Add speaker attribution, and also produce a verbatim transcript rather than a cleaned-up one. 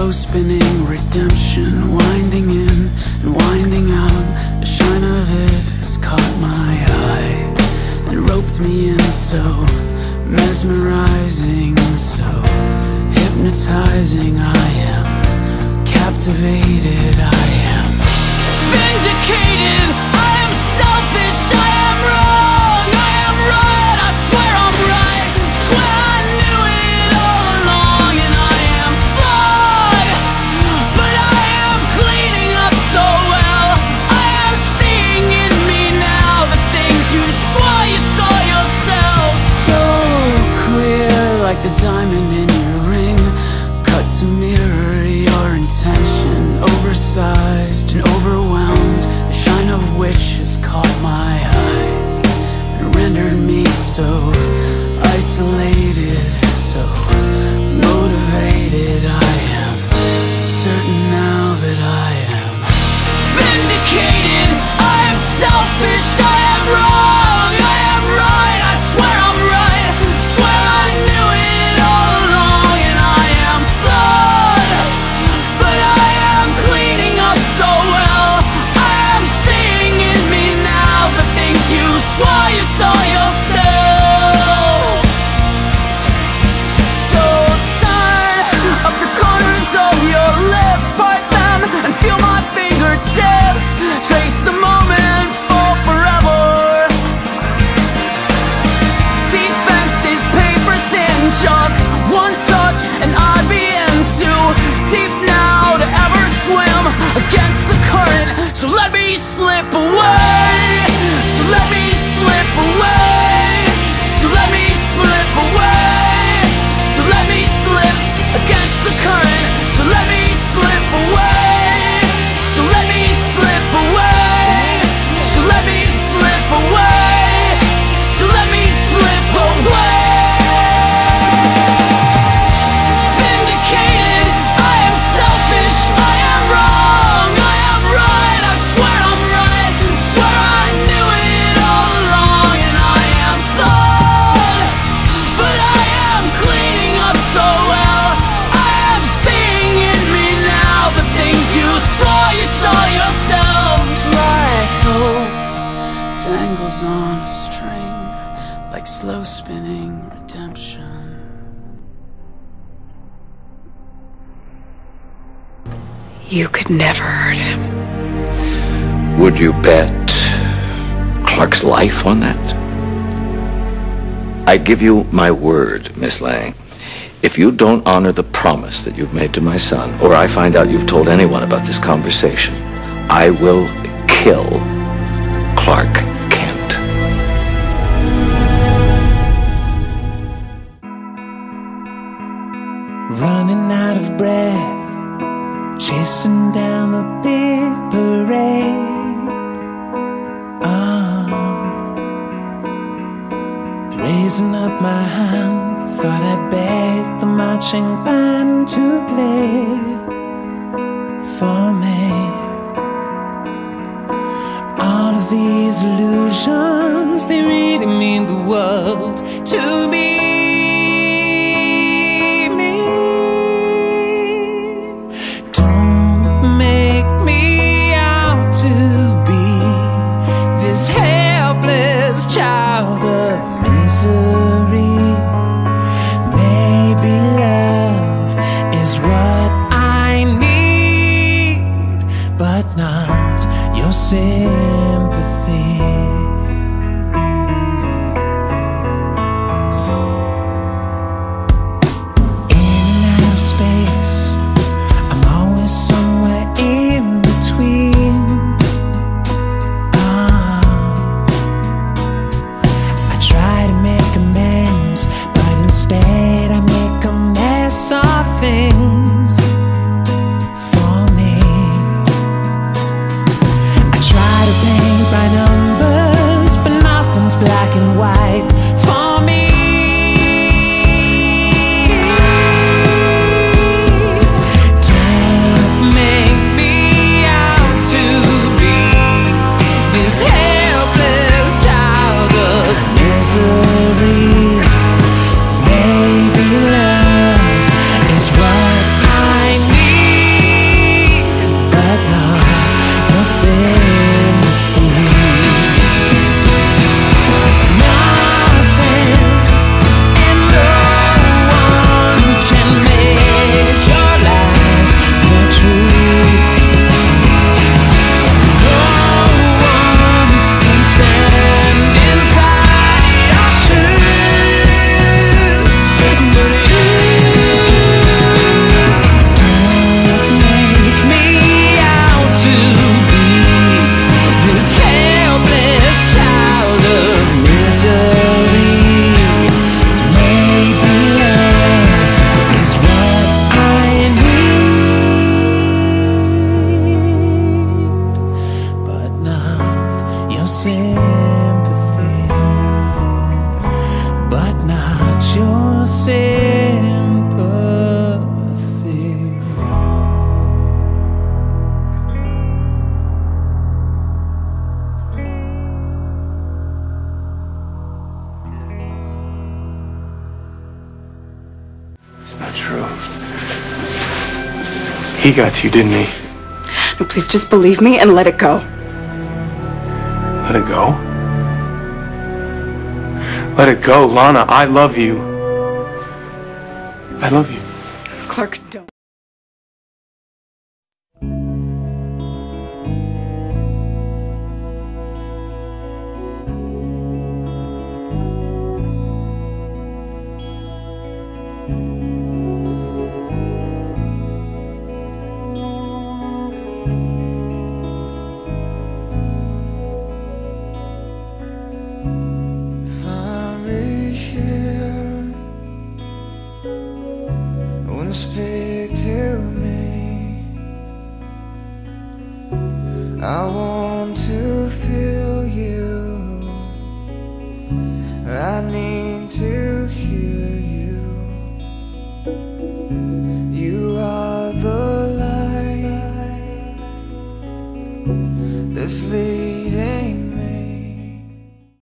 Speaker 1: slow spinning redemption, winding in and winding out. The shine of it has caught my eye and roped me in, so mesmerizing, so hypnotizing. I am captivated, I am vindicated. I am selfish, I am wrong, I am right, I swear I'm right, swear I knew it all along. And I am flawed, but I am cleaning up so well. I am seeing in me now the things you swore you saw yourself. So clear, like the diamond in your ring, cut to mirror your intention, oversized and overwhelmed, the shine of which has caught my eye and rendered me so isolated, so motivated. I am certain now that I am vindicated. I am selfish, I am wrong, I am right, I swear I'm right, swear I knew it all along. And I am flawed, but I am cleaning up so well. I am seeing in me now the things you swore you saw yourself. So turn up the corners of your lips, part them and feel my fingertips, trace the moment for forever. Defense is paper thin, just one touch and I'd be in too deep now to ever swim against the current. So let me slip away, so let me slip away, so let me slip away, so let me slip against the current. So let me slip away, so let me slip away, so let me slip away, so let me slip away. Vindicated, I am selfish, I am wrong, I am right, I swear I'm right, swear I knew it all along. And I am flawed, but I am cleaning up so well. I am seeing in me now the things you saw you saw yourself. Like hope dangles on a string, like slow spinning redemption.
Speaker 2: You could never hurt him.
Speaker 3: Would you bet Clark's life on that? I give you my word, Miss Lang. If you don't honor the promise that you've made to my son, or I find out you've told anyone about this conversation, I will kill Clark Kent.
Speaker 4: Running out of breath, chasing down the big parade. Ah, raising up my hand, thought I'd beg the marching band to play for me. All of these illusions, they really mean the world to me. Child of misery, maybe love is what I need, but not your sympathy. In and out of space, I'm always somewhere in between. Instead I make a mess of things for me. I try to paint by numbers
Speaker 5: He got to you, didn't he?
Speaker 2: No, please just believe me and let it go.
Speaker 5: Let it go? Let it go, Lana. I love you. I love you.
Speaker 2: Clark, don't.
Speaker 4: Speak to me. I won't